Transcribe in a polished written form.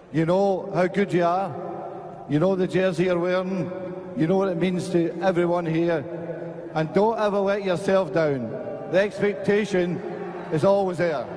You know how good you are. You know the jersey you're wearing. You know what it means to everyone here. And don't ever let yourself down. The expectation is always there.